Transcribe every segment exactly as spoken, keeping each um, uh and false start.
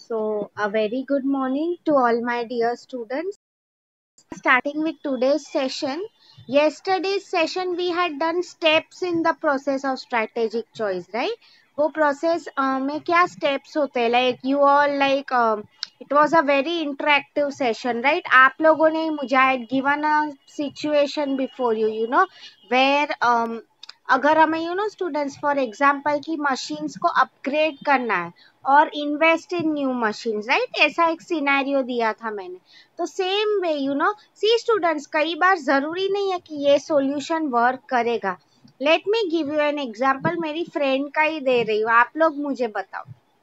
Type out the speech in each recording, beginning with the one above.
So, a very good morning to all my dear students. Starting with today's session. Yesterday's session we had done steps in the process of strategic choice, right? वो process uh, में क्या steps होते हैं? Like you all like um, it was a very interactive session, right? आप लोगों ने मुझे I had given a situation before you, you know, where um, अगर हमें you know students for example की मशीन्स को अपग्रेड करना है और invest in new machines, right? ऐसा एक सिनेरियो दिया था मैंने. तो same way you know see students, कई बार जरूरी नहीं है कि ये सॉल्यूशन वर्क करेगा. Let me give you an example. मेरी फ्रेंड का ही दे रही हूँ, आप लोग मुझे बताओ.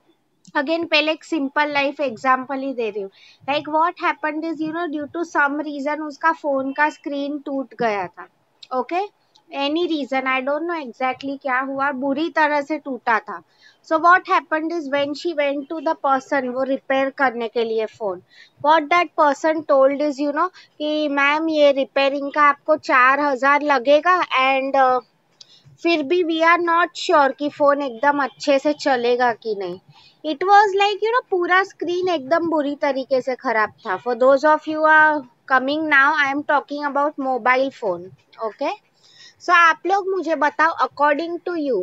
अगेन पहले एक सिंपल लाइफ एग्जांपल ही दे रही हूँ. Like what happened is you know due to some reason उसका फोन का स्क्रीन टूट गया था. Okay, any reason, I don't know exactly क्या हुआ, बुरी तरह से टूटा था. So what happened is when she went to the person वो रिपेयर करने के लिए phone, what that person told is you know कि मैम ये रिपेयरिंग का आपको चार हजार लगेगा एंड uh, फिर भी वी आर नॉट श्योर कि फोन एकदम अच्छे से चलेगा कि नहीं. It was like you know पूरा स्क्रीन एकदम बुरी तरीके से खराब था. For those of you are coming now, I am talking about mobile phone. Okay, so आप लोग मुझे बताओ, अकॉर्डिंग टू यू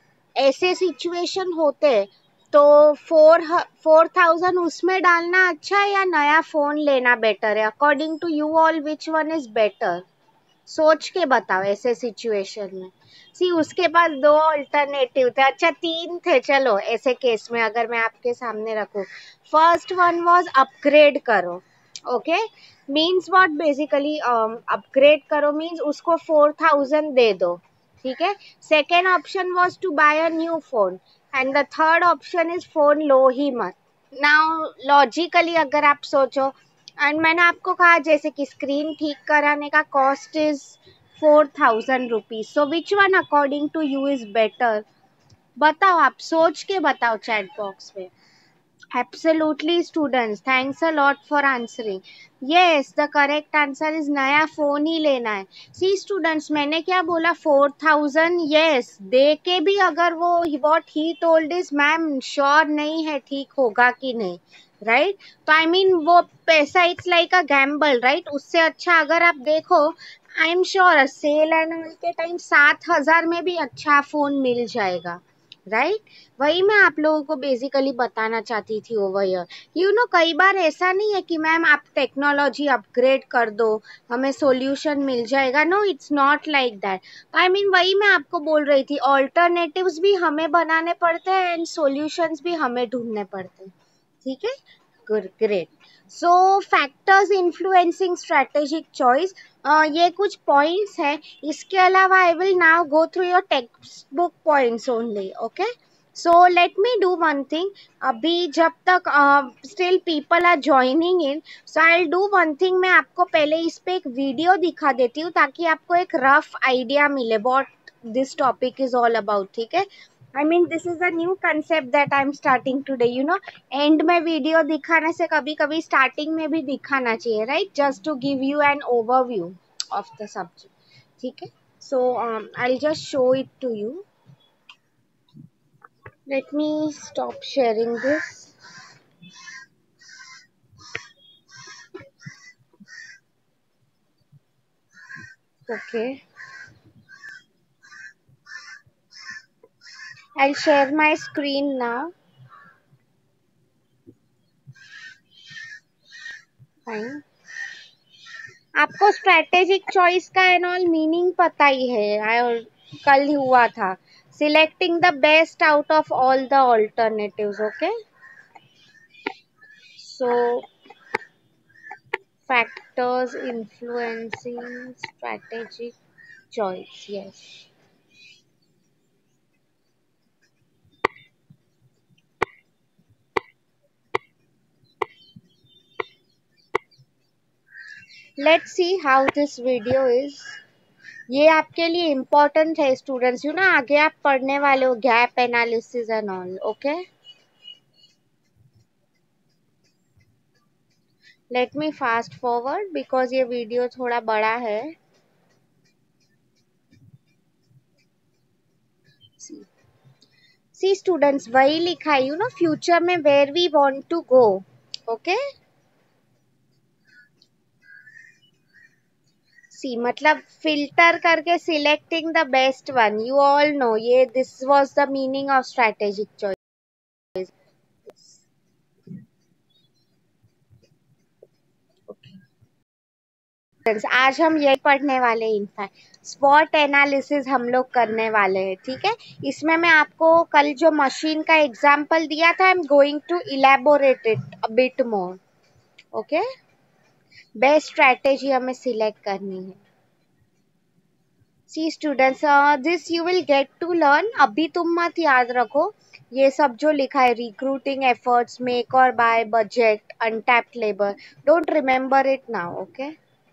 ऐसे सिचुएशन होते तो फोर फोर थाउजेंड उसमें डालना अच्छा है या नया फोन लेना बेटर है? According to you all which one is better? सोच के बताओ ऐसे सिचुएशन में. सी उसके पास दो अल्टरनेटिव थे, अच्छा तीन थे, चलो ऐसे केस में अगर मैं आपके सामने रखूं. फर्स्ट वन वाज अपग्रेड करो. Okay, means what? Basically upgrade करो मीन्स उसको फोर थाउजेंड दे दो. ठीक है. Second option was to buy a new phone and the third option is phone लो ही मत. नाउ लॉजिकली अगर आप सोचो, एंड मैंने आपको कहा जैसे कि स्क्रीन ठीक कराने का cost is four thousand rupees. So which one according to you is better? बताओ, आप सोच के बताओ चैट बॉक्स में. Absolutely students, thanks a lot for answering. Yes, the correct answer is नया फोन ही लेना है. See students, मैंने क्या बोला? Four thousand. yes, दे के भी अगर वो what he told is ma'am sure नहीं है ठीक होगा कि नहीं, राइट? तो आई मीन वो पैसा it's like a gamble, right? उससे अच्छा अगर आप देखो, I am sure sale end के टाइम सात हजार में भी अच्छा फोन मिल जाएगा, राइट right? वही मैं आप लोगों को बेसिकली बताना चाहती थी ओवर हियर. यू नो कई बार ऐसा नहीं है कि मैम आप टेक्नोलॉजी अपग्रेड कर दो हमें सॉल्यूशन मिल जाएगा. No, it's not like that. I mean वही मैं आपको बोल रही थी, ऑल्टरनेटिव्स भी हमें बनाने पड़ते हैं एंड सॉल्यूशंस भी हमें ढूंढने पड़ते हैं. ठीक है, good, great. So factors influencing strategic choice, ये कुछ पॉइंट्स है. इसके अलावा I will now go through your text book points only. Okay, so let me do one thing. अभी जब तक still people are joining in, so I will do one thing. मैं आपको पहले इस पे एक वीडियो दिखा देती हूँ ताकि आपको एक रफ आइडिया मिले what this topic is all about. ठीक है, I mean this is a new concept that I am starting today. You know end में वीडियो दिखाने से कभी कभी स्टार्टिंग में भी दिखाना चाहिए, right? Just to give you an overview of the subject. ठीक है, so I will just show it to you. Let me stop sharing this. Okay, I will share my screen now. Fine. आपको strategic choice का and all meaning पता ही है, कल ही हुआ था. Selecting the best out of all the alternatives. Okay, so factors influencing strategic choice. Yes. Let's see how this video is. ये आपके लिए important है स्टूडेंट्स, यू ना आगे आप पढ़ने वाले हो gap analysis and all. Okay, let me fast forward because ये वीडियो थोड़ा बड़ा है. See, सी स्टूडेंट्स वही लिखा है, यू नो फ्यूचर में where we want to go. Okay, see मतलब फिल्टर करके selecting the best one. You all know ये this was the meaning of strategic choice. आज हम यही पढ़ने वाले हैं. इनफैक्ट स्वॉट एनालिसिस हम लोग करने वाले हैं. ठीक है, इसमें मैं आपको कल जो मशीन का एग्जांपल दिया था, I am going to elaborate it a bit more. Okay, best strategy हमें सिलेक्ट करनी है. See students, this you will get to learn. अभी तुम मत याद रखो ये सब जो लिखा है, रिक्रूटिंग एफर्ट्स, मेक और buy, budget, untapped labour. Don't remember it now. Okay,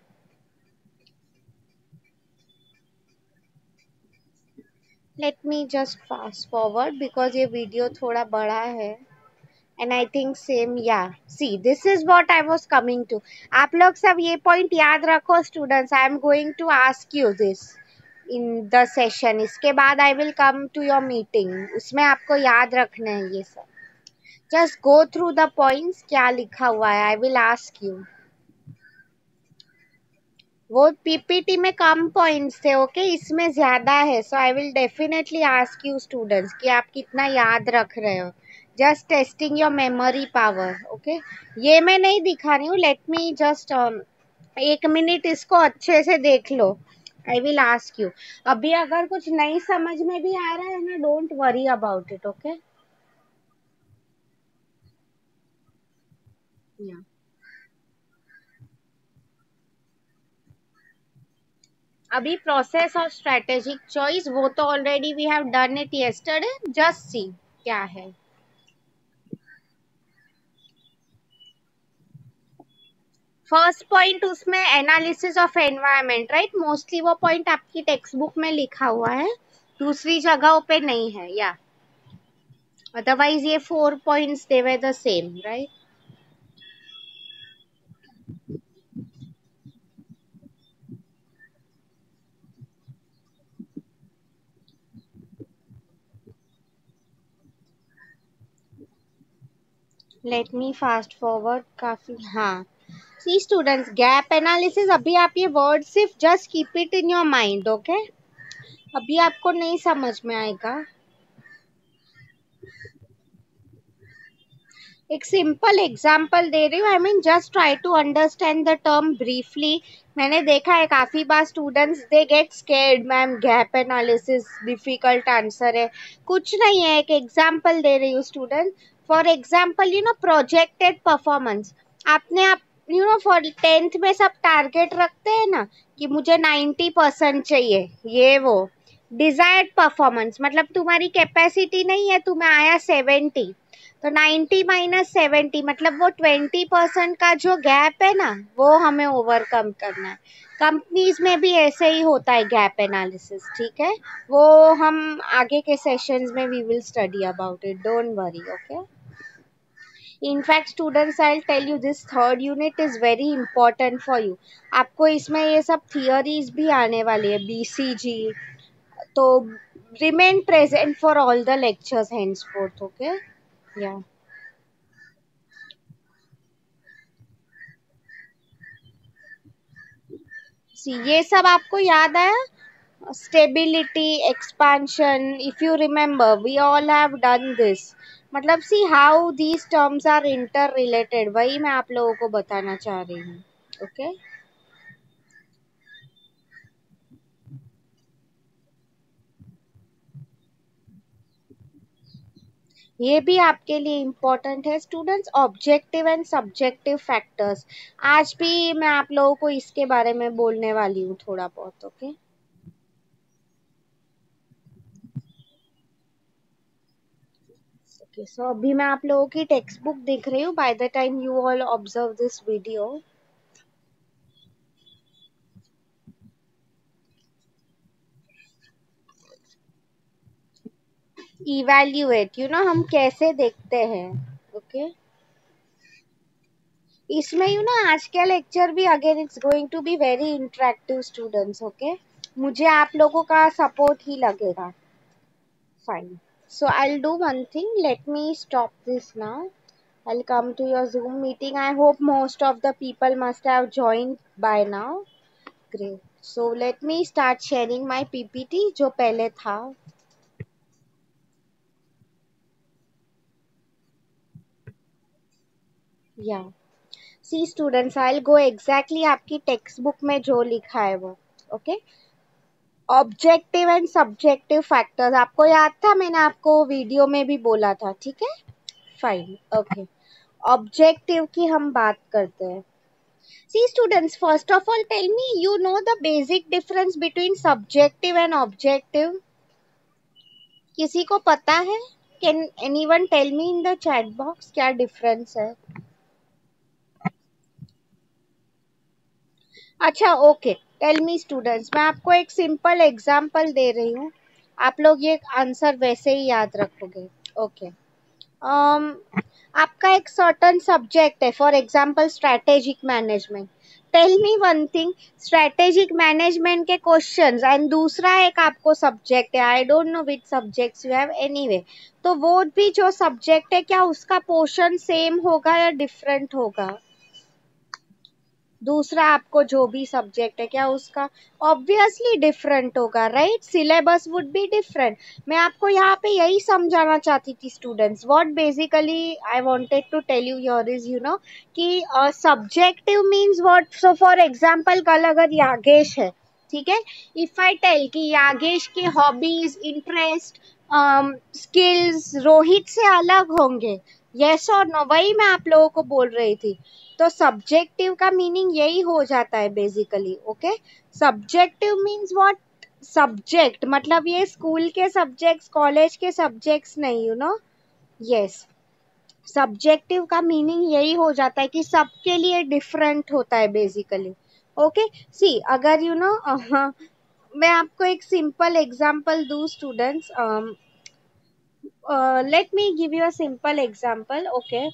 let me just fast forward because ये वीडियो थोड़ा बड़ा है. एंड आई थिंक सेम, या see this is what I was coming to. आप लोग सब ये पॉइंट याद रखो students. I am going to ask you this in the session. इसके बाद I will come to your meeting. उसमें आपको याद रखना है ये सब. Just go through the points, क्या लिखा हुआ है. I will ask you. वो पीपीटी में कम पॉइंट्स थे. Okay okay? इसमें ज्यादा है. So I will definitely ask you students कि आप कितना याद रख रहे हो. Just testing your memory power. Okay, ये मैं नहीं दिखा रही हूँ. लेट मी जस्ट एक मिनट इसको अच्छे से देख लो. I will ask you. अभी अगर कुछ नहीं समझ में भी आ रहा है ना, don't worry about it. Okay, अभी प्रोसेस ऑफ स्ट्रेटेजिक चॉइस वो तो already we have done it yesterday. Just see क्या है. फर्स्ट पॉइंट उसमें analysis of environment, right. Mostly वो पॉइंट आपकी टेक्स्ट बुक में लिखा हुआ है, दूसरी जगहों पे नहीं है. या अदरवाइज ये four points they were the same, right. Let me fast forward. काफी, हाँ. सी स्टूडेंट्स, गैप एनालिसिस, अभी आप ये वर्ड सिर्फ just keep it in your mind. Okay, अभी आपको नहीं समझ में आएगा. एक सिंपल एग्जाम्पल दे रही हूँ. I mean just try to understand the term briefly. मैंने देखा है काफी बार students they get scared, ma'am gap analysis difficult answer है. कुछ नहीं है, एक एग्जाम्पल दे रही हूँ student. For example, you know projected performance. आपने आप यू नो फॉर टेंथ में सब टारगेट रखते हैं ना कि मुझे नाइन्टी परसेंट चाहिए, ये वो. डिजायर्ड परफॉर्मेंस मतलब तुम्हारी कैपेसिटी नहीं है, तुम्हें आया सेवेंटी, तो नाइन्टी माइनस सेवेंटी मतलब वो ट्वेंटी परसेंट का जो गैप है ना, वो हमें ओवरकम करना है. कंपनीज में भी ऐसे ही होता है गैप एनालिसिस. ठीक है, वो हम आगे के सेशंस में we will study about it. Don't worry. Okay, in fact students, I will tell you this third unit is very important for you. आपको इसमें ये सब थियरीज भी आने वाली है, बीसीजी. तो remain present for all the lectures henceforth. Okay, या ये सब आपको याद आया. Stability, expansion, if you remember we all have done this. मतलब see how these terms are inter related, वही मैं आप लोगों को बताना चाह रही हूँ. ओके, ये भी आपके लिए इम्पोर्टेंट है students. Objective and subjective factors, आज भी मैं आप लोगों को इसके बारे में बोलने वाली हूँ थोड़ा बहुत. Okay, okay. सो अभी मैं आप लोगों की टेक्स्ट बुक देख रही हूँ. By the time you all observe this video, evaluate, you know हम कैसे देखते हैं. ओके, इसमें यू नो आज का लेक्चर भी again it's going to be very interactive students. Okay, मुझे आप लोगों का सपोर्ट ही लगेगा. Fine. So I'll do one thing. Let me stop this now. I'll come to your Zoom meeting. I hope most of the people must have joined by now. Great. So let me start sharing my P P T जो पहले था. Yeah. See students, I'll go exactly आपकी text book में जो लिखा है वो. Okay. Objective and subjective factors आपको याद था, मैंने आपको वीडियो में भी बोला था. ठीक है, फाइन. ओके, ऑब्जेक्टिव की हम बात करते हैं. See students, first of all tell me, you know the basic difference between subjective and objective. किसी को पता है? Can anyone tell me in the chat box क्या डिफरेंस है? अच्छा, ओके, टेल मी स्टूडेंट्स. मैं आपको एक सिंपल एग्जांपल दे रही हूँ, आप लोग ये आंसर वैसे ही याद रखोगे. ओके. um, आपका एक सर्टन सब्जेक्ट है, for example strategic management. Tell me one thing, strategic management के क्वेश्चंस एंड दूसरा एक आपको सब्जेक्ट है, I don't know which subjects you have, anyway. तो वो भी जो सब्जेक्ट है, क्या उसका पोर्शन सेम होगा या डिफरेंट होगा? दूसरा आपको जो भी सब्जेक्ट है, क्या उसका ऑब्वियसली डिफरेंट होगा, right? Syllabus would be different. मैं आपको यहाँ पे यही समझाना चाहती थी students. What basically I wanted to tell you here is, you know, कि subjective means what. So for example, कल अगर यागेश है, ठीक है, इफ आई टेल कि यागेश के हॉबीज, इंटरेस्ट, स्किल्स रोहित से अलग होंगे, यस और नो, वही मैं आप लोगों को बोल रही थी. तो सब्जेक्टिव का मीनिंग यही हो जाता है basically. Okay, subjective means what? Subject मतलब ये स्कूल के सब्जेक्ट्स, कॉलेज के सब्जेक्ट्स नहीं, यू नो. यस, सब्जेक्टिव का मीनिंग यही हो जाता है कि सबके लिए डिफरेंट होता है बेसिकली. ओके, सी अगर you you know know, uh, मैं आपको एक सिंपल एग्जांपल दूं students. Let me give you a simple example. Okay,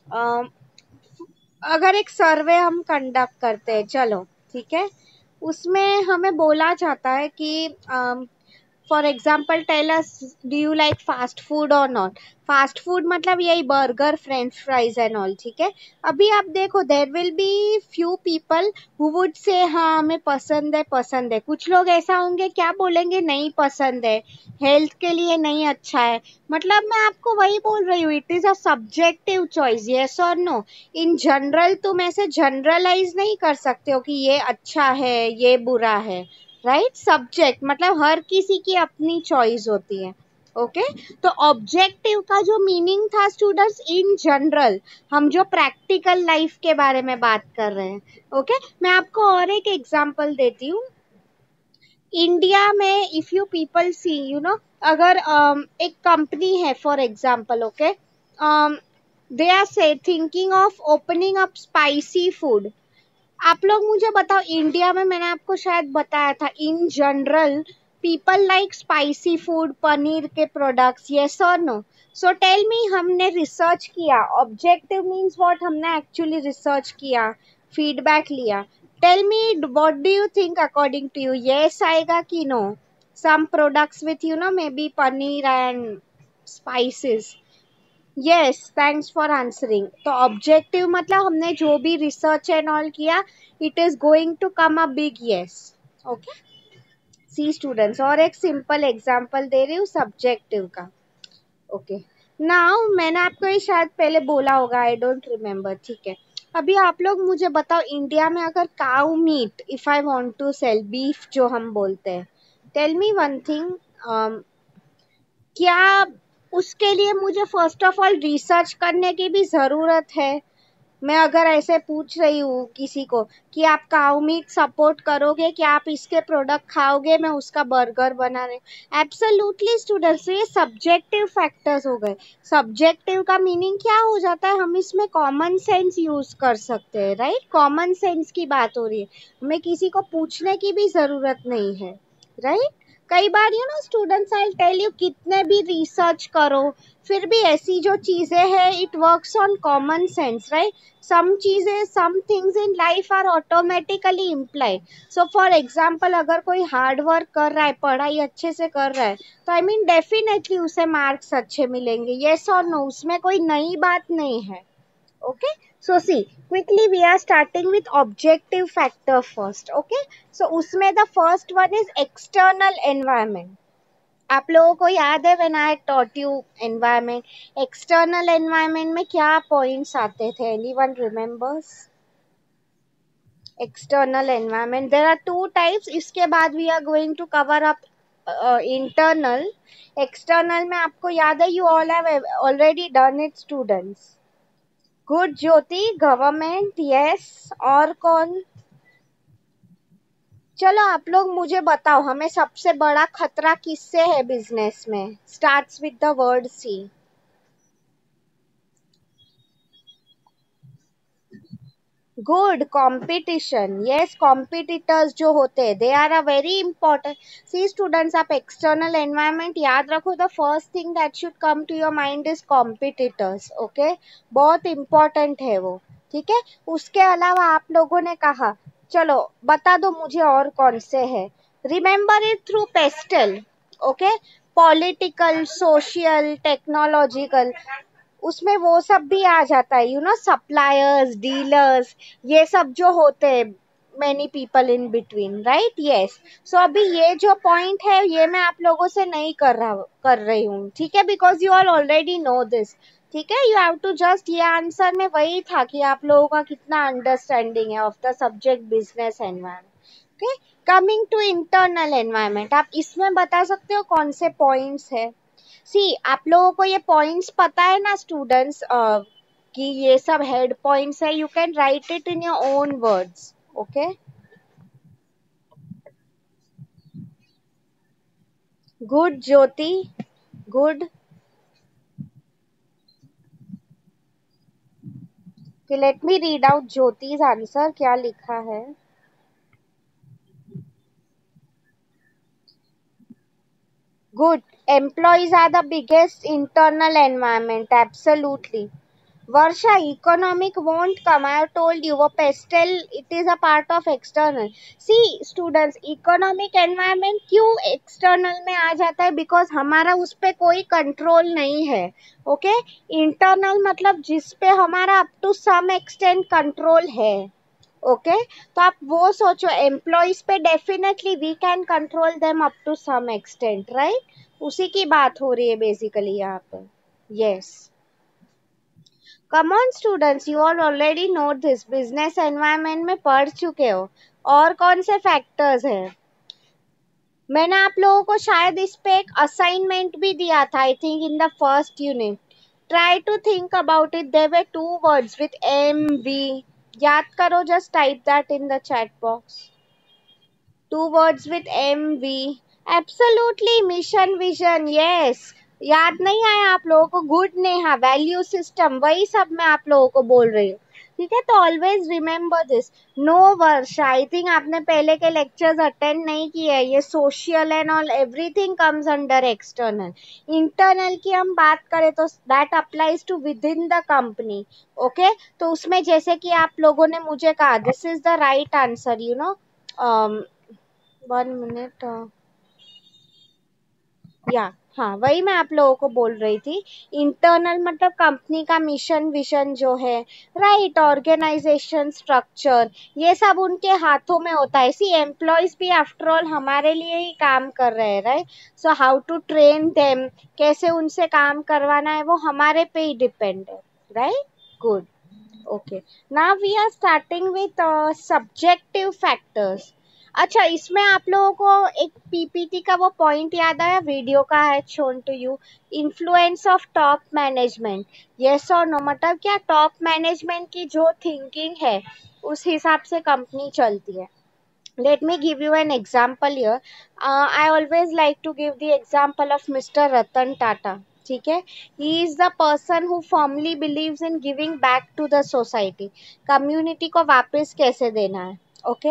अगर एक सर्वे हम कंडक्ट करते हैं, चलो ठीक है, उसमें हमें बोला जाता है कि for example tell us, do you like fast food और नॉट. फास्ट फूड मतलब यही burger, french fries and all. ठीक है, अभी आप देखो, there will be few people who would say हाँ हमें पसंद है, पसंद है. कुछ लोग ऐसा होंगे क्या बोलेंगे, नहीं पसंद है, हेल्थ के लिए नहीं अच्छा है. मतलब मैं आपको वही बोल रही हूँ, it is a subjective choice, yes और नो. इन जनरल तुम ऐसे जनरलाइज नहीं कर सकते हो कि ये अच्छा है, ये बुरा है, राइट? सब्जेक्ट मतलब हर किसी की अपनी चॉइस होती है. Okay okay? तो ऑब्जेक्टिव का जो मीनिंग था स्टूडेंट्स, इन जनरल, हम जो प्रैक्टिकल लाइफ के बारे में बात कर रहे हैं. Okay okay? मैं आपको और एक एग्जांपल देती हूँ. इंडिया में if you people see, you know, अगर um, एक कंपनी है for example, okay, they are say thinking of opening up spicy food. आप लोग मुझे बताओ, इंडिया में मैंने आपको शायद बताया था, in general people like spicy food, पनीर के प्रोडक्ट्स, यस और नो. सो टेल मी, हमने रिसर्च किया, ऑब्जेक्टिव मीन्स व्हाट, हमने एक्चुअली रिसर्च किया, फीडबैक लिया. Tell me what do you think according to you, yes आएगा कि no? Some products with you know may be paneer and spices. Yes, thanks for answering. तो objective मतलब हमने जो भी रिसर्च एंड ऑल किया, it is going to come a big yes. Okay, see students, और एक सिंपल एग्जांपल दे रही हूँ सब्जेक्टिव का. ओके, नाउ मैंने आपको ये शायद पहले बोला होगा, आई डोंट रिमेम्बर. ठीक है, अभी आप लोग मुझे बताओ, इंडिया में अगर cow meat, if I want to sell beef जो हम बोलते हैं, टेल मी वन थिंग, क्या उसके लिए मुझे फर्स्ट ऑफ ऑल रिसर्च करने की भी ज़रूरत है? मैं अगर ऐसे पूछ रही हूँ किसी को कि आप काउ मीट सपोर्ट करोगे, क्या आप इसके प्रोडक्ट खाओगे, मैं उसका बर्गर बना रही हूँ, एब्सोल्युटली स्टूडेंट्स. ये सब्जेक्टिव फैक्टर्स हो गए. सब्जेक्टिव का मीनिंग क्या हो जाता है, हम इसमें कॉमन सेंस यूज कर सकते हैं, राइट? कॉमन सेंस की बात हो रही है, हमें किसी को पूछने की भी ज़रूरत नहीं है, राइट? कई बार you know students I tell you कितने भी रिसर्च करो फिर भी ऐसी जो चीजें हैं it works on common sense right. Some चीजें some things in life are automatically implied. So for example अगर कोई हार्ड वर्क कर रहा है पढ़ाई अच्छे से कर रहा है तो आई मीन डेफिनेटली उसे मार्क्स अच्छे मिलेंगे. येस और नो उसमें कोई नई बात नहीं है. Okay, so see quickly we are starting with objective factor first. Okay, so उसमें the first one is external environment. आप लोगों को याद है when I taught you environment, external environment में क्या points आते थे? Anyone remembers? External environment there are two types. इसके बाद we are going to cover up uh, internal. External में आपको याद है you all have already done it students. Good Jyoti government yes. और कौन? चलो आप लोग मुझे बताओ हमें सबसे बड़ा खतरा किससे है बिजनेस में? Starts with the word C. Good competition. Yes competitors जो होते हैं they are a very important. See students आप एक्सटर्नल एनवायरनमेंट याद रखो. The first thing that should come to your mind is competitors. Okay बहुत important है वो. ठीक है. उसके अलावा आप लोगों ने कहा चलो बता दो मुझे और कौन से है. Remember it through PESTEL. Okay political social technological उसमें वो सब भी आ जाता है. यू नो सप्लायर्स डीलर्स ये सब जो होते हैं many people in between right. Yes so अभी ये जो पॉइंट है ये मैं आप लोगों से नहीं कर रहा कर रही हूँ. ठीक है because you all already know this. ठीक है यू हैव टू जस्ट ये आंसर में वही था कि आप लोगों का कितना अंडरस्टैंडिंग है of the subject business environment. Okay coming to internal environment आप इसमें बता सकते हो कौन से पॉइंट्स है? सी आप लोगों को ये पॉइंट्स पता है ना स्टूडेंट्स uh, कि ये सब हेड पॉइंट्स है. You can write it in your own words. Okay good Jyoti good. Let me read out Jyoti's answer क्या लिखा है. Good. Employees are the biggest internal environment. Absolutely. Varsha, economic won't come. I have told you, वो pestle, it is a part of external. See, students, economic environment क्यों external में आ जाता है? Because हमारा उस पे कोई control नहीं है. Okay? Internal मतलब जिस पे हमारा up to some extent control है. Okay okay? तो आप वो सोचो एम्प्लॉइज पे definitely we can control them up to some extent right. उसी की बात हो रही है बेसिकली यहाँ पे. Yes come on students you all already know this. Business environment में पढ़ चुके हो. और कौन से फैक्टर्स हैं? मैंने आप लोगों को शायद इस पे एक असाइनमेंट भी दिया था I think in the first unit. Try to think about it. There were two words with M V. याद करो just type that in the chat box. Two words with M V. Absolutely mission vision. Yes याद नहीं आया आप लोगों को? Good Neha. Value system वही सब मैं आप लोगों को बोल रही हूँ. ठीक है तो always remember this. No Varsha I think आपने पहले के लेक्चर्स अटेंड नहीं किए. ये social and all everything comes under external. Internal की हम बात करें तो that applies to within the company. Okay तो उसमें जैसे कि आप लोगों ने मुझे कहा this is the right answer. You know one minute या हाँ वही मैं आप लोगों को बोल रही थी. इंटरनल मतलब कंपनी का मिशन विजन जो है राइट. ऑर्गेनाइजेशन स्ट्रक्चर ये सब उनके हाथों में होता है. सी एम्प्लॉयज भी आफ्टर ऑल हमारे लिए ही काम कर रहे हैं right. So how to train them कैसे उनसे काम करवाना है वो हमारे पे ही डिपेंड है right. Good. Okay now we are starting with subjective factors. अच्छा इसमें आप लोगों को एक पीपीटी का वो पॉइंट याद आया वीडियो का है shown to you. Influence of top management. Yes और नो मतलब क्या टॉप मैनेजमेंट की जो थिंकिंग है उस हिसाब से कंपनी चलती है. Let me give you an example here. Uh, I always like to give the example of Mister Ratan Tata. ठीक है he is the person who firmly believes in giving back to the society. community को वापस कैसे देना है. okay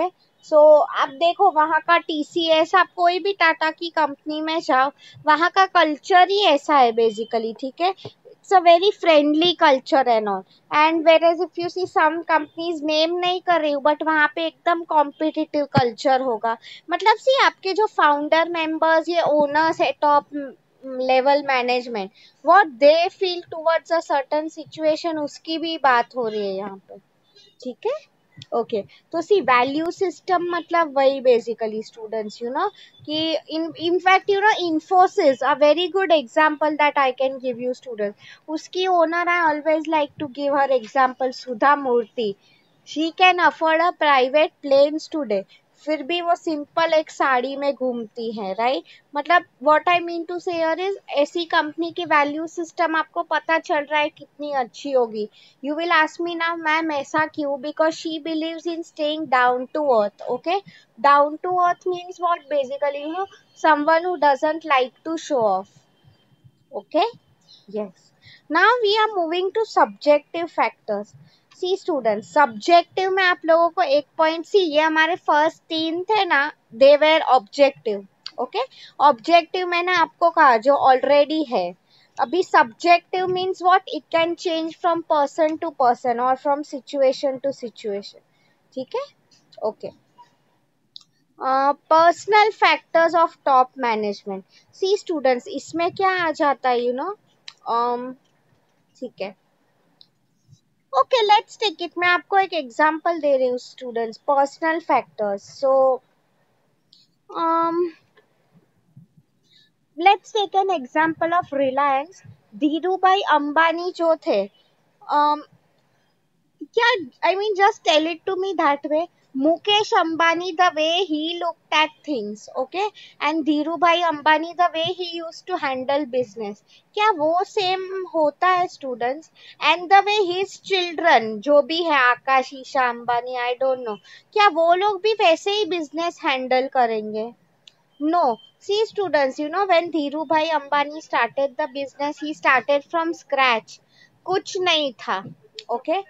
सो so, आप देखो वहाँ का टीसीएस, आप कोई भी टाटा की कंपनी में जाओ, वहाँ का कल्चर ही ऐसा है बेसिकली, ठीक है. It's a very friendly culture and all. And whereas if you see some companies, name नहीं कर रही हूँ, बट वहाँ पे एकदम कॉम्पिटिटिव कल्चर होगा. मतलब सी आपके जो फाउंडर मेंबर्स, ये ओनर्स है, top level management, what they feel towards a certain situation, उसकी भी बात हो रही है यहाँ पे, ठीक है. ओके, तो सी वैल्यू सिस्टम मतलब वही बेसिकली स्टूडेंट्स, यू नो कि in in fact you know Infosys, a very good example that I can give you students. उसकी owner, I always like to give her example, Sudha Murthy. She can afford a private planes today, फिर भी वो simple एक साड़ी में घूमती है, right. मतलब what I mean to say here is, ऐसी कंपनी की वैल्यू सिस्टम आपको पता चल रहा है कितनी अच्छी होगी. You will ask me now, ma'am, ऐसा क्यों? Because she believes in staying down to earth. Okay, down to earth means what? Basically, you know, someone who doesn't like to show off. Okay, yes. Now we are moving to subjective factors. See students, subjective में आप लोगों को एक point, सी ये हमारे first तीन थे ना, they were objective. Okay, objective मैंने आपको कहा जो ऑलरेडी है. अभी subjective means what, it can change from person to person और फ्रॉम सिचुएशन टू सिचुएशन, ठीक है. Okay, personal factors of top management. See students, इसमें क्या आ जाता है, यू नो, ठीक है. Okay, let's take it. मैं आपको एक एग्जांपल दे रही हूँ students, personal factors. So let's take an example of Reliance. Dhirubhai Ambani जो थे, um, क्या, I mean, just tell it to me that way. Mukesh Ambani, the way he looked at things, okay, and Dhirubhai Ambani, the way he used to handle business, क्या वो same होता है students? And the way his children, जो भी है आकाश, Isha Ambani, I don't know, क्या वो लोग भी वैसे ही business handle करेंगे? No. See students, you know, when Dhirubhai Ambani started the business, he started from scratch. कुछ नहीं था, okay.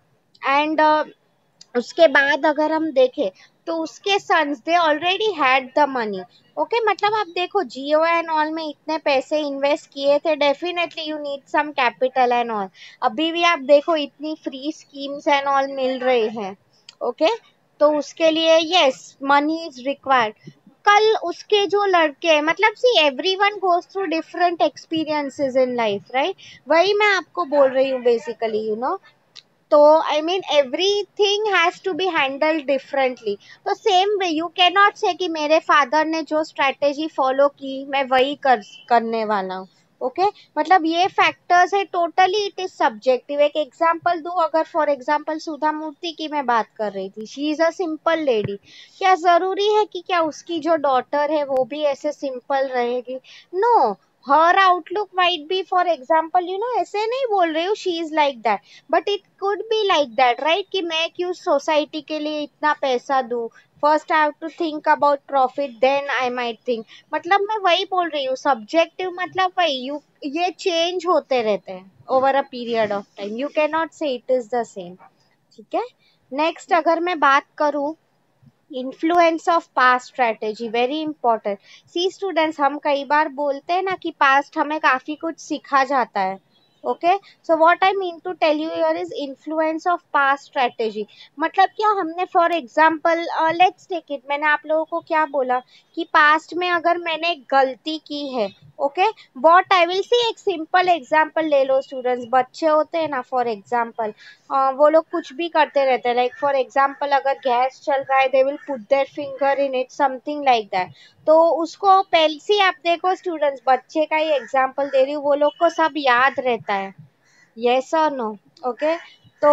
एंड uh, उसके बाद अगर हम देखें तो उसके sons, they already had the money. Okay, मतलब आप देखो जियो एंड ऑल में इतने पैसे इन्वेस्ट किए थे, definitely you need some capital and all. अभी भी आप देखो इतनी फ्री स्कीम्स एंड ऑल मिल रही हैं. ओके, तो उसके लिए यस, मनी इज रिक्वायर्ड. कल उसके जो लड़के हैं, मतलब see everyone goes through different experiences in life, right. वही मैं आपको बोल रही हूँ बेसिकली, यू नो. तो I mean everything has to be handled differently. तो same way you can not say कि मेरे फादर ने जो स्ट्रेटेजी फॉलो की मैं वही कर करने वाला हूँ. Okay okay? मतलब ये फैक्टर्स है, टोटली इट इज सब्जेक्टिव. एक एग्जांपल दूं, अगर फॉर एग्जांपल सुधा मूर्ति की मैं बात कर रही थी, she is a simple lady. क्या जरूरी है कि क्या उसकी जो डॉटर है वो भी ऐसे सिंपल रहेगी? No. her outlook might be, for example, you know, ऐसे नहीं बोल रही हूँ she is like that, but it could be like that, right, कि मैं क्यों सोसाइटी के लिए इतना पैसा दूँ. First I have to think about profit, then I might think. मतलब मैं वही बोल रही हूँ, सब्जेक्टिव मतलब वही, यू ये चेंज होते रहते हैं over a period of time. You can not say it is the same, ठीक है. नेक्स्ट अगर मैं बात करूँ, influence of past strategy, very important. See students, हम कई बार बोलते हैं ना कि पास्ट हमें काफी कुछ सिखा जाता है. Okay, so what I mean to tell you here is influence of past strategy. मतलब क्या, हमने for example, let's take it, मैंने आप लोगों को क्या बोला कि पास्ट में अगर मैंने गलती की है, okay, what I will see, एक सिंपल एग्जांपल ले लो स्टूडेंट्स. बच्चे होते हैं ना, फॉर एग्जांपल uh, वो लोग कुछ भी करते रहते हैं. लाइक फॉर एग्जांपल अगर गैस चल रहा है, they will put their finger in it, something like that. तो उसको पहले से आप देखो स्टूडेंट्स, बच्चे का ही एग्जांपल दे रही हूँ, वो लोग को सब याद रहता है, यस और नो. ओके, तो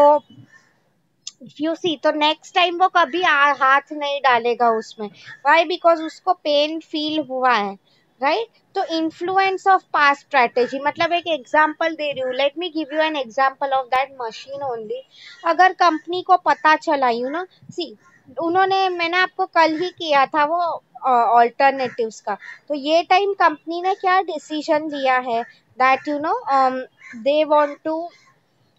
इफ यू सी, तो नेक्स्ट टाइम वो कभी आ, हाथ नहीं डालेगा उसमें. वाई? बिकॉज उसको पेन फील हुआ है, राइट. तो इन्फ्लुएंस ऑफ पास्ट स्ट्रेटेजी, मतलब एक एग्जांपल दे रही हूँ. Let me give you an example of that machine only. अगर कंपनी को पता चला, यू नो, सी उन्होंने, मैंने आपको कल ही किया था वो ऑल्टरनेटिव्स uh, का. तो ये टाइम कंपनी ने क्या डिसीजन लिया है, that you know they want to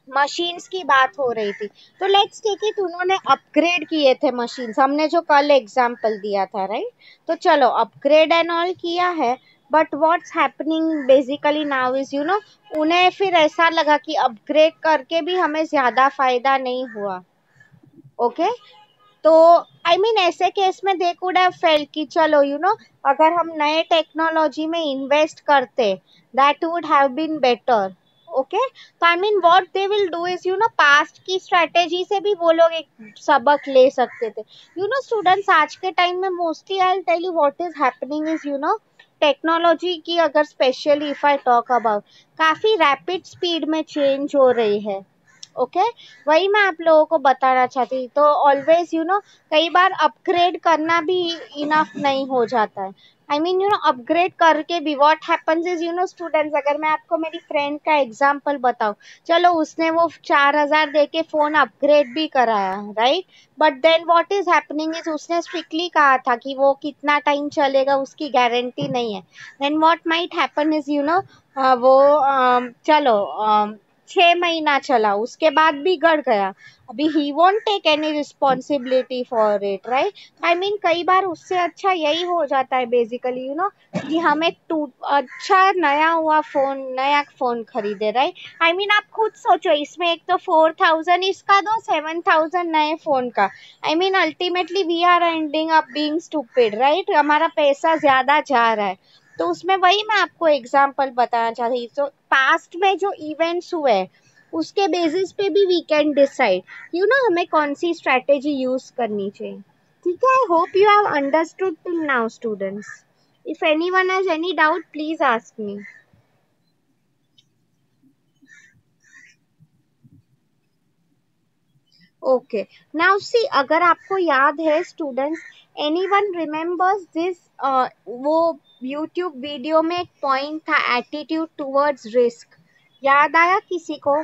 machines की बात हो रही थी, तो लेट्स टेक इट, उन्होंने अपग्रेड किए थे मशीन्स, हमने जो कल एग्जांपल दिया था, राइट? तो चलो अपग्रेड एंड ऑल किया है, but what's happening basically now is you know, उन्हें फिर ऐसा लगा कि अपग्रेड करके भी हमें ज्यादा फायदा नहीं हुआ। Okay okay? तो आई मीन ऐसे केस में दे कुड हैव फेल्ट कि चलो यू you नो know, अगर हम नए टेक्नोलॉजी में इन्वेस्ट करते, that would have been better. Okay, तो I mean what they will do is you know, past की स्ट्रेटेजी से भी वो लोग एक सबक ले सकते थे। यू नो स्टूडेंट्स, आज के टाइम में mostly I will tell you what is happening is you know, technology की अगर specially if I talk about, काफी रैपिड स्पीड में चेंज हो रही है। Okay okay? वही मैं आप लोगों को बताना चाहती, तो ऑलवेज यू नो, कई बार अपग्रेड करना भी इनफ नहीं हो जाता है। I mean you know, upgrade करके भी what happens is you know students, अगर मैं आपको मेरी फ्रेंड का एग्जांपल बताऊं, चलो उसने वो चार हजार दे के फोन अपग्रेड भी कराया, right? But then what is happening is, उसने स्ट्रिक्टली कहा था कि वो कितना टाइम चलेगा उसकी गारंटी नहीं है। Then what might happen is you know, वो um, चलो um, छह महीना चला, उसके बाद बिगड़ गया, अभी ही won't take any responsibility for it, right? I mean कई बार उससे अच्छा यही हो जाता है बेसिकली यू नो, कि हम एक टू अच्छा नया हुआ फोन, नया फोन खरीदे, राइट? आई मीन आप खुद सोचो, इसमें एक तो फोर थाउजेंड इसका दो, सेवन थाउजेंड नए फोन का। I mean ultimately we are ending up being stupid, right? हमारा पैसा ज्यादा जा रहा है। तो उसमें वही मैं आपको एग्जांपल बताना चाहती, तो पास्ट में जो इवेंट्स हुए उसके बेसिस पे भी we can decide you know हमें कौन सी स्ट्रेटेजी यूज करनी चाहिए। ठीक है, I hope you have understood till now students. If anyone has any doubt please ask me. Okay, now see, अगर आपको याद है स्टूडेंट्स, एनीवन रिमेम्बर्स दिस, वो यूट्यूब वीडियो में एक पॉइंट था, एटीट्यूड टुवर्ड्स रिस्क, याद आया किसी को?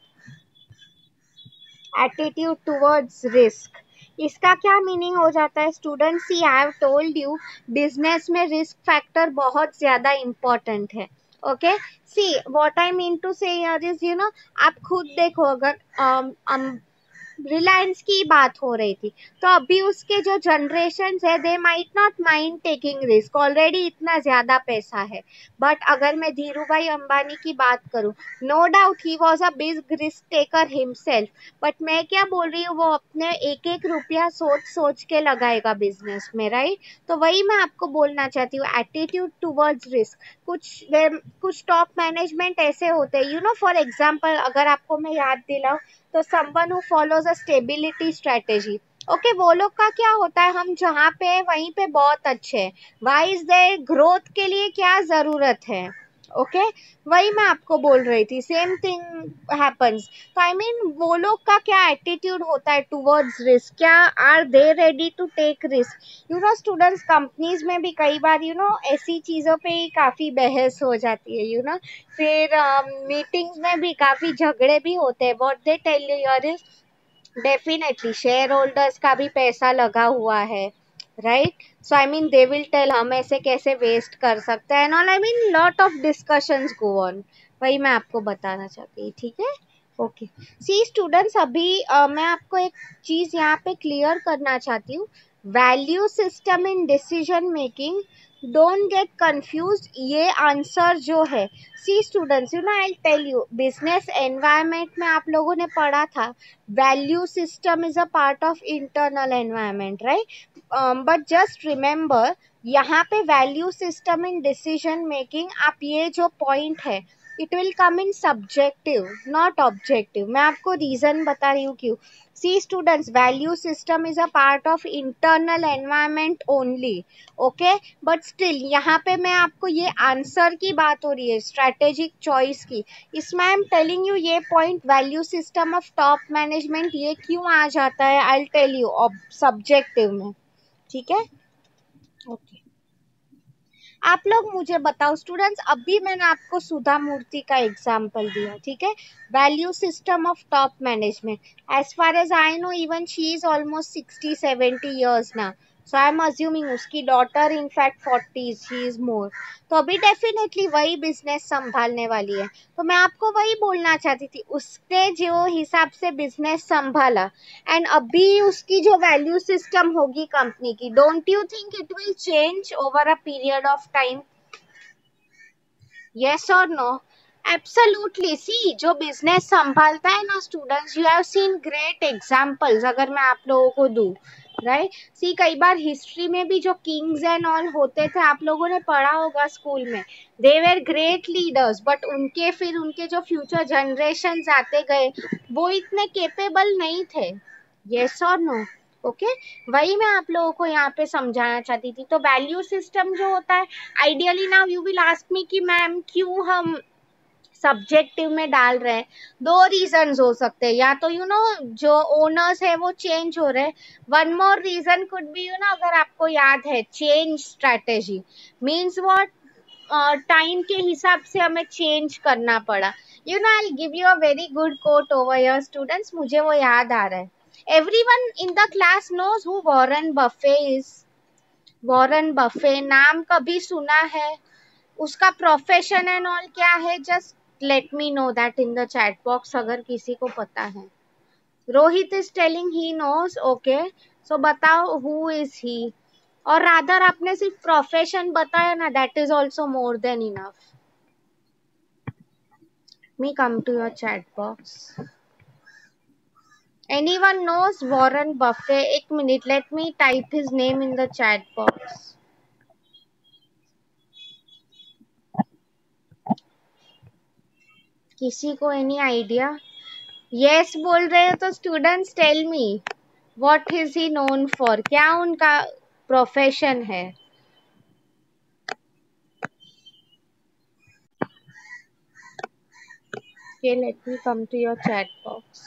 एटीट्यूड टुवर्ड्स रिस्क, इसका क्या मीनिंग हो जाता है students? See I have told you, business में रिस्क फैक्टर बहुत ज्यादा इंपॉर्टेंट है। Okay, see what I mean to say here is you know, आप खुद देखो, अगर um, um, रिलायंस की बात हो रही थी, तो अभी उसके जो जनरेशन है, they might not mind taking risk, already इतना ज्यादा पैसा है। बट अगर मैं धीरू भाई अंबानी की बात करूं, no doubt he was a big risk taker himself, but मैं क्या बोल रही हूँ, वो अपने एक एक रुपया सोच सोच के लगाएगा बिजनेस में, राइट? तो वही मैं आपको बोलना चाहती हूँ, एटीट्यूड टुवर्ड्स रिस्क। कुछ कुछ टॉप मैनेजमेंट ऐसे होते हैं, यू नो, फॉर एग्जाम्पल अगर आपको मैं याद दिलाऊं, तो someone who follows a stability strategy, okay, वो लोग का क्या होता है, हम जहाँ पे हैं वहीं पे बहुत अच्छे हैं, वाई इज देयर, ग्रोथ के लिए क्या जरूरत है। Okay okay? वही मैं आपको बोल रही थी, सेम थिंग हैपन्स। तो आई मीन वो लोग का क्या एटीट्यूड होता है टुवर्ड्स रिस्क, क्या are they ready to take risk? You know students, companies में भी कई बार यू you नो know, ऐसी चीजों पे ही काफी बहस हो जाती है, यू you नो know? फिर मीटिंग्स uh, में भी काफी झगड़े भी होते हैं। व्हाट दे टेल यू यार इज, डेफिनेटली शेयर होल्डर्स का भी पैसा लगा हुआ है, राइट? So I mean they will tell हम ऐसे कैसे वेस्ट कर सकते हैं, all I mean lot of discussions go on, वही मैं आपको बताना चाहती हूँ। ठीक है, ओके। सी स्टूडेंट्स, अभी uh, मैं आपको एक चीज यहाँ पे क्लियर करना चाहती हूँ, value system in decision making, don't get confuse, ये आंसर जो है, see students, you know I tell you, business environment में आप लोगों ने पढ़ा था, value system is a part of internal environment, right? um, but just remember, यहाँ पे value system in decision making, आप ये जो पॉइंट है, it will come in subjective not objective. मैं आपको रीजन बता रही हूँ क्यों। See students, value system is a part of internal environment only, okay, but still यहाँ पे मैं आपको, ये आंसर की बात हो रही है, स्ट्रेटेजिक चॉइस की, इसमें आई एम टेलिंग यू ये point, value system of top management, ये क्यों आ जाता है, I will tell you subjective में। ठीक है, ओके। आप लोग मुझे बताओ स्टूडेंट्स, अभी मैंने आपको सुधा मूर्ति का एग्जांपल दिया, ठीक है, value system of top management, as far as I know even she is almost sixty seventy years ना, सो आई एम अज्यूमिंग उसकी daughter in fact forties, she is more, तो अभी डेफिनेटली वही बिजनेस संभालने वाली है। तो मैं आपको वही बोलना चाहती थी, उसने जो हिसाब से बिजनेस संभाला एंड अभी उसकी जो वैल्यू सिस्टम होगी कंपनी की, don't you think it will change over a period of time? yes or no? Absolutely. See, जो बिजनेस संभालता है ना students, you have seen great examples, अगर मैं आप लोगों को दूं, राइट? सी, कई बार हिस्ट्री में भी जो किंग्स एंड ऑल होते थे, आप लोगों ने पढ़ा होगा स्कूल में, they were great leaders, but उनके फिर उनके जो फ्यूचर जनरेशन आते गए वो इतने केपेबल नहीं थे। yes और नो? Okay okay? वही मैं आप लोगों को यहाँ पे समझाना चाहती थी। तो वैल्यू सिस्टम जो होता है, ideally now you will ask me कि मैम क्यों हम सब्जेक्टिव में डाल रहे हैं? दो रीजंस हो सकते हैं, या तो यू you नो know, जो ओनर्स है वो चेंज हो रहे हैं। One more reason could be, you know, अगर आपको याद है, change strategy means what, time के हिसाब से हमें चेंज करना पड़ा। You know, I give you a very good quote over your students, मुझे वो याद आ रहा है। Everyone in the class knows who Warren Buffett is. Warren Buffett नाम कभी सुना है? उसका प्रोफेशन एंड ऑल क्या है? Just let me know that in the chat box, अगर किसी को पता है। Rohit is telling he knows, okay, so बताओ हु इज ही। और रादर आपने सिर्फ प्रोफेशन बताया ना, that is also more than enough. Me come to your chat box. Anyone knows Warren Buffett? एक minute, let me type his name in the chat box. किसी को any idea? Yes बोल रहे हो तो students tell me what is he known for? क्या उनका profession है? Okay, let me come to your chat box.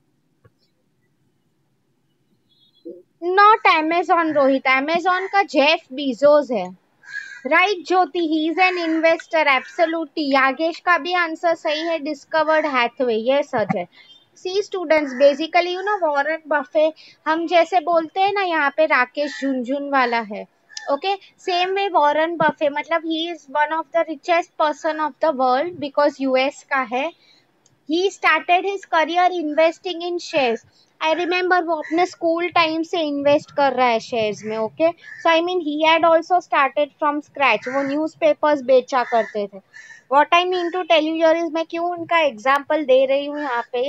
Not Amazon Rohit, Amazon का जेफ बीजोस है। Right Jyoti, he is an investor, absolutely. Yagesh का भी आंसर सही है, डिस्कवर्ड हैथवे, ये सच है। See students, basically you know Warren Buffett, हम जैसे बोलते हैं ना यहाँ पे राकेश झुनझुन वाला है, okay, same way Warren Buffett, मतलब he is one of the richest person of the world because US का है। He started his career investing in shares. I remember वो अपने स्कूल टाइम से इन्वेस्ट कर रहा है शेयर्स में, okay. So I mean he had also started from scratch, वो न्यूज़पेपर्स बेचा करते थे। What I mean to tell you here is, मैं क्यों उनका एग्जांपल दे रही हूँ यहाँ पे,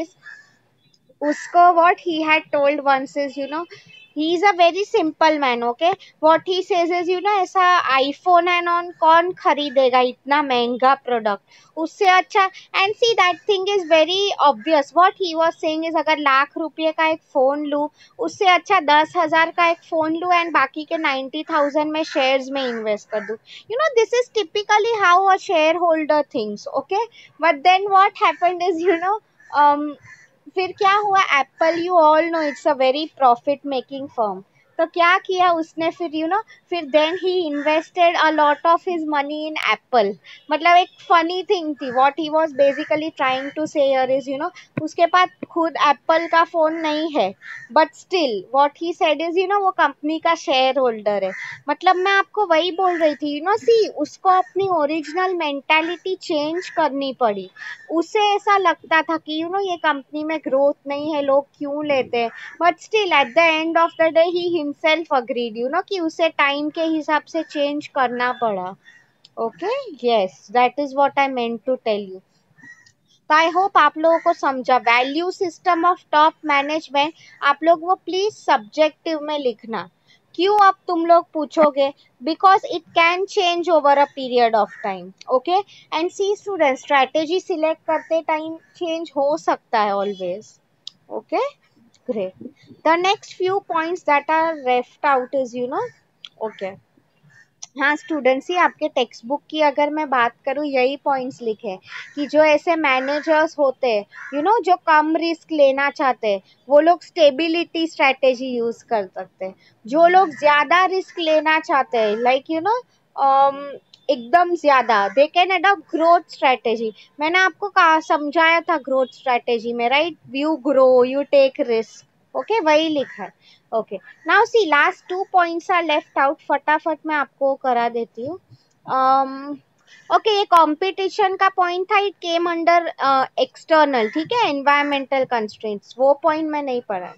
उसको what he had told once is, you know, he is a very simple man, okay, what he says is, you know, ऐसा iPhone and on कौन खरीदेगा इतना महंगा प्रोडक्ट, उससे अच्छा, and see that thing is very obvious, what he was saying is, अगर लाख रुपए का एक फोन लूँ उससे अच्छा दस हजार का एक फोन लूँ एंड बाकी के नाइन्टी थाउजेंड में शेयर्स में इन्वेस्ट कर दूँ। you know, this is typically how a shareholder thinks, okay, but then what happened is, you know, um फिर क्या हुआ, Apple, you all know it's a very profit making firm, तो क्या किया उसने फिर, यू नो, फिर then he invested a lot of his money in Apple. मतलब एक फनी थिंग थी, what he was basically trying to say here is, you know, उसके पास खुद एप्पल का फोन नहीं है, but still what he said is, you know, वो कंपनी का शेयर होल्डर है। मतलब मैं आपको वही बोल रही थी, यू नो, सी उसको अपनी ओरिजिनल मेंटालिटी चेंज करनी पड़ी। उसे ऐसा लगता था कि यू नो ये कंपनी में ग्रोथ नहीं है, लोग क्यों लेते हैं, but still at the end of the day he himself agreed, you know, कि उसे टाइम के हिसाब से चेंज करना पड़ा। Okay, yes, that is what I meant to tell you. तो आई होप आप लोगों को समझा। Value system of top management, आप लोग वो प्लीज सब्जेक्टिव में लिखना। क्यों, अब तुम लोग पूछोगे, because it can change over a period of time, okay. And see student, strategy select करते टाइम चेंज हो सकता है always, okay, great. The next few points that are left out is, you know, okay, हाँ students, ही आपके text book की अगर मैं बात करूँ, यही पॉइंट्स लिखे कि जो ऐसे मैनेजर्स होते हैं, यू नो, जो कम रिस्क लेना चाहते हैं, वो लोग स्टेबिलिटी स्ट्रैटेजी यूज कर सकते हैं। जो लोग ज्यादा रिस्क लेना चाहते हैं, लाइक यू नो, एकदम ज्यादा, they can adopt growth strategy. मैंने आपको कहा, समझाया था ग्रोथ स्ट्रैटेजी में, right, you grow, you take risk, okay वही लिखा है. Okay now see last two points are left out. फटाफट मैं आपको करा देती हूँ. ओके ये कंपटीशन का पॉइंट था. It came under external. ठीक है एनवायरमेंटल कंस्ट्रेंट्स वो पॉइंट मैं नहीं पढ़ा.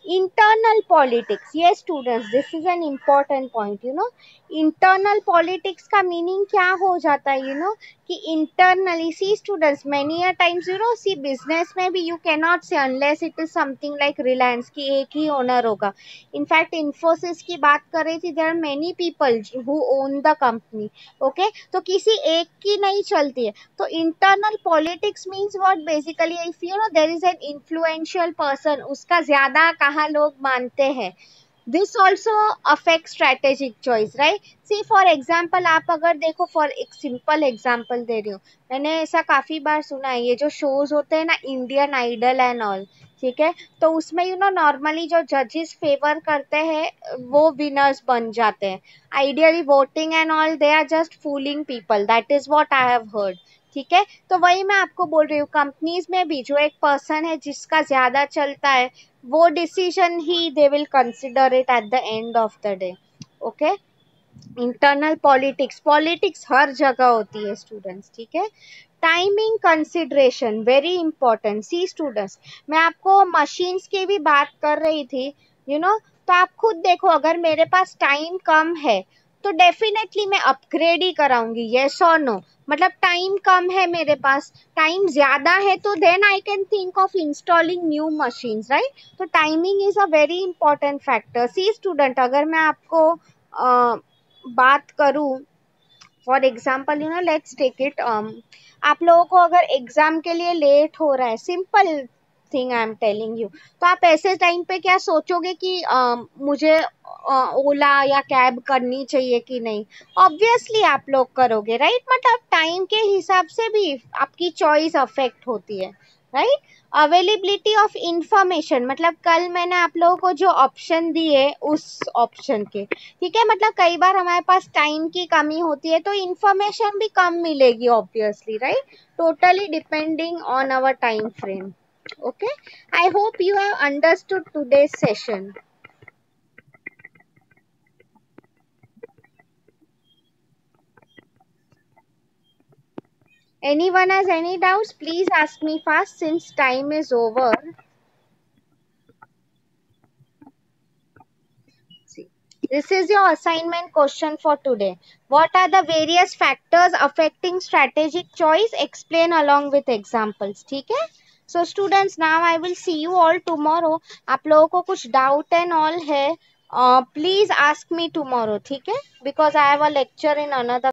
Internal politics. ये students this is an important point. You know internal politics का मीनिंग क्या हो जाता है. यू नो कि internally see students many a times you know see business में भी you can not say unless it is something like Reliance की एक ही ओनर होगा. इनफैक्ट इन्फोसिस की बात कर रही थी. There are many people who own the company. Okay तो किसी एक की नहीं चलती है. तो internal politics means what basically if you know there is an influential person उसका ज्यादा कहाँ लोग मानते हैं. This also affect strategic choice right. See for example आप अगर देखो फॉर एक सिंपल एग्जाम्पल दे रही हूँ. मैंने ऐसा काफी बार सुना है. ये जो शोज होते हैं ना इंडियन आइडल एंड ऑल. ठीक है तो उसमें यू नो नॉर्मली जो जजेस फेवर करते हैं वो विनर्स बन जाते हैं. Ideally voting and all they are just fooling people. That is what I have heard. ठीक है तो वही मैं आपको बोल रही हूँ. कंपनीज में भी जो एक पर्सन है जिसका ज्यादा चलता है वो डिसीजन ही they will consider it at the end of the day. Okay internal politics. Politics हर जगह होती है स्टूडेंट्स. ठीक है timing consideration very important. See students मैं आपको मशीन्स की भी बात कर रही थी. यू you नो know, तो आप खुद देखो अगर मेरे पास टाइम कम है तो डेफिनेटली मैं अपग्रेड ही कराऊंगी. येस और नो. मतलब टाइम कम है मेरे पास. टाइम ज्यादा है तो then I can think of installing new machines right. तो timing is a very important factor. See student अगर मैं आपको uh, बात करूं for example you know let's take it. आप लोगों को अगर एग्जाम के लिए लेट हो रहा है simple thing I am telling you तो आप ऐसे टाइम पे क्या सोचोगे कि uh, मुझे ओला uh, या कैब करनी चाहिए कि नहीं. ऑब्वियसली आप लोग करोगे राइट. मतलब टाइम के हिसाब से भी आपकी चॉइस अफेक्ट होती है राइट. अवेलेबिलिटी ऑफ इंफॉर्मेशन मतलब कल मैंने आप लोगों को जो ऑप्शन दिए उस ऑप्शन के. ठीक है मतलब कई बार हमारे पास टाइम की कमी होती है तो इंफॉर्मेशन भी कम मिलेगी obviously right. Totally depending on our time frame. Okay I hope you have understood today's session. Anyone has any doubts? Please ask me fast since time is over. See, this is your assignment question for today. What are the various factors affecting strategic choice? Explain along with examples. ठीक है? So students, now I will see you all tomorrow. आप लोगों को कुछ doubt and all है, uh, please ask me tomorrow. ठीक है? Because I have a lecture in another